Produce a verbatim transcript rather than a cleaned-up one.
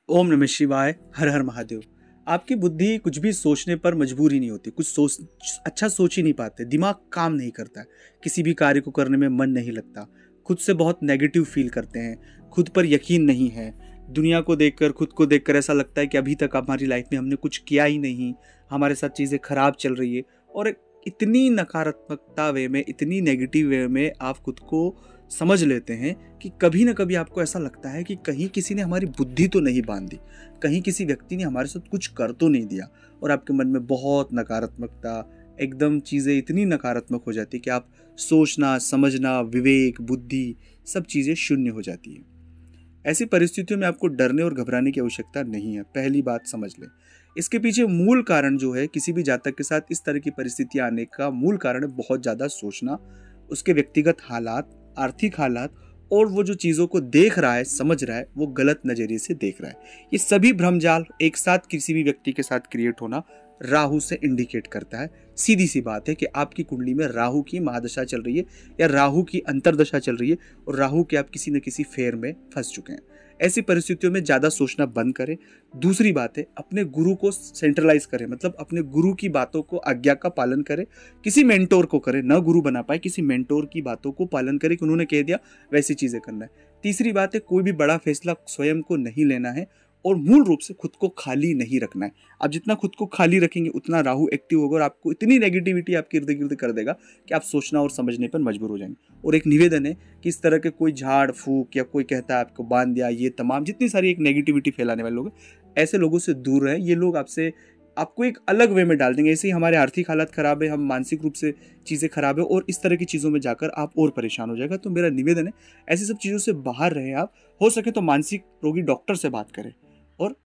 ओम नमः शिवाय। हर हर महादेव। आपकी बुद्धि कुछ भी सोचने पर मजबूर ही नहीं होती। कुछ सोच अच्छा सोच ही नहीं पाते। दिमाग काम नहीं करता है। किसी भी कार्य को करने में मन नहीं लगता। खुद से बहुत नेगेटिव फील करते हैं। खुद पर यकीन नहीं है। दुनिया को देखकर, खुद को देखकर ऐसा लगता है कि अभी तक हमारी लाइफ में हमने कुछ किया ही नहीं, हमारे साथ चीज़ें खराब चल रही है। और इतनी नकारात्मकता वे में, इतनी नेगेटिव वे में आप खुद को समझ लेते हैं कि कभी ना कभी आपको ऐसा लगता है कि कहीं किसी ने हमारी बुद्धि तो नहीं बांध दी, कहीं किसी व्यक्ति ने हमारे साथ कुछ कर तो नहीं दिया। और आपके मन में बहुत नकारात्मकता, एकदम चीज़ें इतनी नकारात्मक हो जाती है कि आप सोचना, समझना, विवेक, बुद्धि सब चीज़ें शून्य हो जाती है। ऐसी परिस्थितियों में आपको डरने और घबराने की आवश्यकता नहीं है। पहली बात समझ लें। इसके पीछे मूल कारण जो है, किसी भी जातक के साथ इस तरह की परिस्थितियां आने का मूल कारण है बहुत ज़्यादा सोचना, उसके व्यक्तिगत हालात, आर्थिक हालात, और वो जो चीज़ों को देख रहा है, समझ रहा है, वो गलत नज़रिए से देख रहा है। ये सभी भ्रमजाल एक साथ किसी भी व्यक्ति के साथ क्रिएट होना राहु से इंडिकेट करता है। सीधी सी बात है कि आपकी कुंडली में राहु की महादशा चल रही है या राहु की अंतर्दशा चल रही है और राहु के आप किसी न किसी फेर में फंस चुके हैं। ऐसी परिस्थितियों में ज़्यादा सोचना बंद करें। दूसरी बात है, अपने गुरु को सेंट्रलाइज करें, मतलब अपने गुरु की बातों को, आज्ञा का पालन करें। किसी मेंटोर को करें, ना गुरु बना पाए, किसी मेंटोर की बातों को पालन करें कि उन्होंने कह दिया वैसी चीज़ें करना है। तीसरी बात है, कोई भी बड़ा फैसला स्वयं को नहीं लेना है और मूल रूप से खुद को खाली नहीं रखना है। आप जितना खुद को खाली रखेंगे उतना राहु एक्टिव होगा और आपको इतनी नेगेटिविटी आपके इर्द गिर्द कर देगा कि आप सोचना और समझने पर मजबूर हो जाएंगे। और एक निवेदन है कि इस तरह के कोई झाड़ फूक या कोई कहता है आपको बांध दिया, ये तमाम जितनी सारी एक नेगेटिविटी फैलाने वाले लोग हैं, ऐसे लोगों से दूर रहें। ये लोग आपसे आपको एक अलग वे में डाल देंगे। ऐसे ही हमारे आर्थिक हालात खराब है, हम मानसिक रूप से चीज़ें खराब है और इस तरह की चीज़ों में जाकर आप और परेशान हो जाएगा। तो मेरा निवेदन है, ऐसी सब चीज़ों से बाहर रहें। आप हो सके तो मानसिक रोगी डॉक्टर से बात करें और